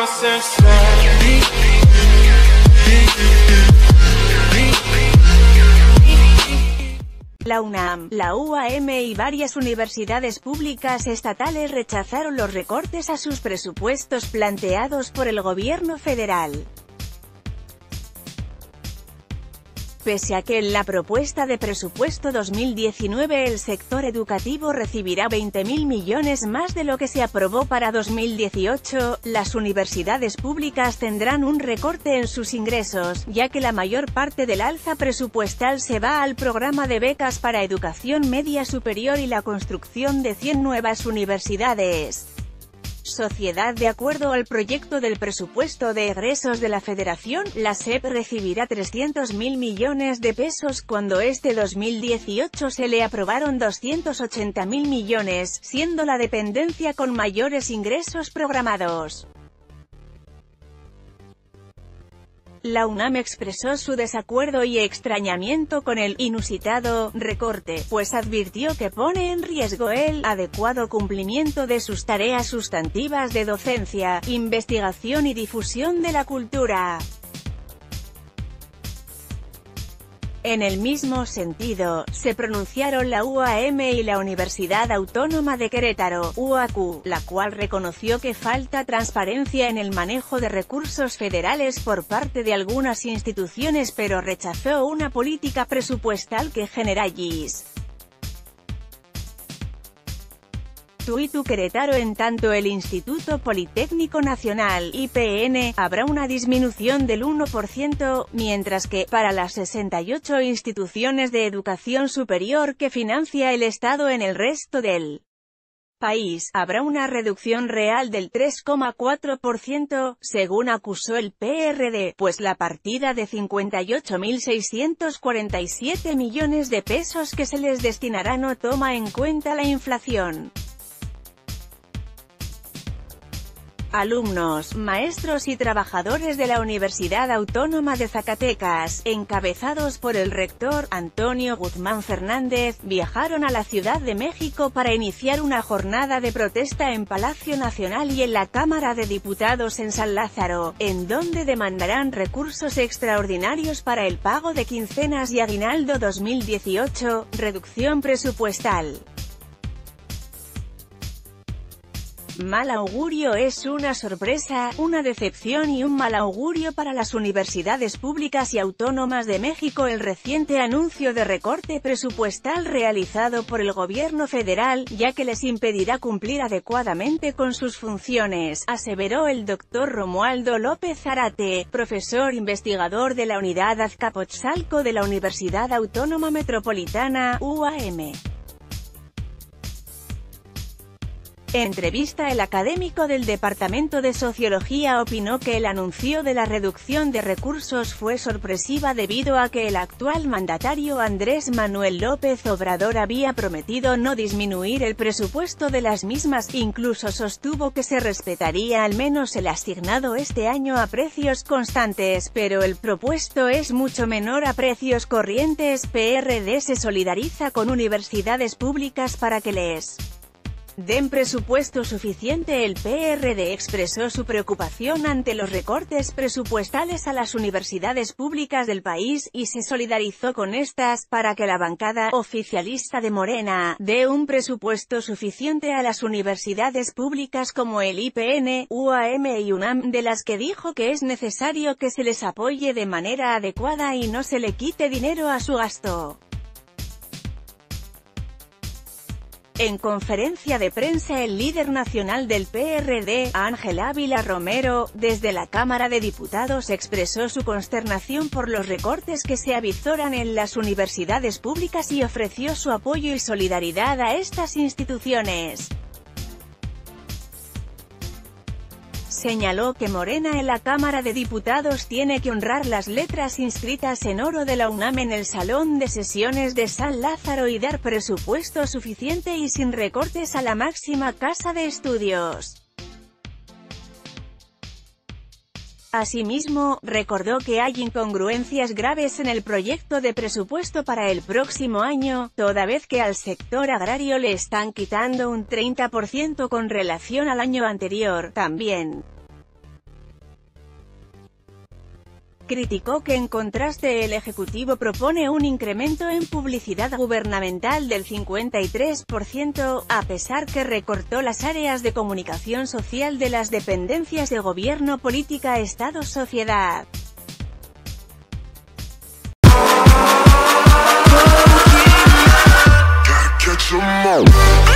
La UNAM, la UAM y varias universidades públicas estatales rechazaron los recortes a sus presupuestos planteados por el gobierno federal. Pese a que en la propuesta de presupuesto 2019 el sector educativo recibirá 20.000 millones más de lo que se aprobó para 2018, las universidades públicas tendrán un recorte en sus ingresos, ya que la mayor parte del alza presupuestal se va al programa de becas para educación media superior y la construcción de 100 nuevas universidades. Sociedad. De acuerdo al proyecto del presupuesto de egresos de la Federación, la SEP recibirá 300.000 millones de pesos cuando este 2018 se le aprobaron 280.000 millones, siendo la dependencia con mayores ingresos programados. La UNAM expresó su desacuerdo y extrañamiento con el inusitado recorte, pues advirtió que pone en riesgo el adecuado cumplimiento de sus tareas sustantivas de docencia, investigación y difusión de la cultura. En el mismo sentido, se pronunciaron la UAM y la Universidad Autónoma de Querétaro, UAQ, la cual reconoció que falta transparencia en el manejo de recursos federales por parte de algunas instituciones, pero rechazó una política presupuestal que generallis. Tuitu Querétaro. En tanto el Instituto Politécnico Nacional, IPN, habrá una disminución del 1%, mientras que, para las 68 instituciones de educación superior que financia el Estado en el resto del país, habrá una reducción real del 3,4%, según acusó el PRD, pues la partida de 58.647 millones de pesos que se les destinará no toma en cuenta la inflación. Alumnos, maestros y trabajadores de la Universidad Autónoma de Zacatecas, encabezados por el rector, Antonio Guzmán Fernández, viajaron a la Ciudad de México para iniciar una jornada de protesta en Palacio Nacional y en la Cámara de Diputados en San Lázaro, en donde demandarán recursos extraordinarios para el pago de quincenas y aguinaldo 2018, reducción presupuestal. Mal augurio. Es una sorpresa, una decepción y un mal augurio para las universidades públicas y autónomas de México el reciente anuncio de recorte presupuestal realizado por el gobierno federal, ya que les impedirá cumplir adecuadamente con sus funciones, aseveró el doctor Romualdo López Zárate, profesor investigador de la Unidad Azcapotzalco de la Universidad Autónoma Metropolitana, UAM. En entrevista, el académico del Departamento de Sociología opinó que el anuncio de la reducción de recursos fue sorpresiva debido a que el actual mandatario Andrés Manuel López Obrador había prometido no disminuir el presupuesto de las mismas, incluso sostuvo que se respetaría al menos el asignado este año a precios constantes, pero el propuesto es mucho menor a precios corrientes. PRD se solidariza con universidades públicas para que les den presupuesto suficiente. El PRD expresó su preocupación ante los recortes presupuestales a las universidades públicas del país, y se solidarizó con estas, para que la bancada oficialista de Morena dé un presupuesto suficiente a las universidades públicas como el IPN, UAM y UNAM, de las que dijo que es necesario que se les apoye de manera adecuada y no se le quite dinero a su gasto. En conferencia de prensa, el líder nacional del PRD, Ángel Ávila Romero, desde la Cámara de Diputados expresó su consternación por los recortes que se avizoran en las universidades públicas y ofreció su apoyo y solidaridad a estas instituciones. Señaló que Morena en la Cámara de Diputados tiene que honrar las letras inscritas en oro de la UNAM en el Salón de Sesiones de San Lázaro y dar presupuesto suficiente y sin recortes a la máxima casa de estudios. Asimismo, recordó que hay incongruencias graves en el proyecto de presupuesto para el próximo año, toda vez que al sector agrario le están quitando un 30% con relación al año anterior. También Criticó que en contraste el Ejecutivo propone un incremento en publicidad gubernamental del 53%, a pesar que recortó las áreas de comunicación social de las dependencias de gobierno, política, Estado, sociedad. Catch 'em all.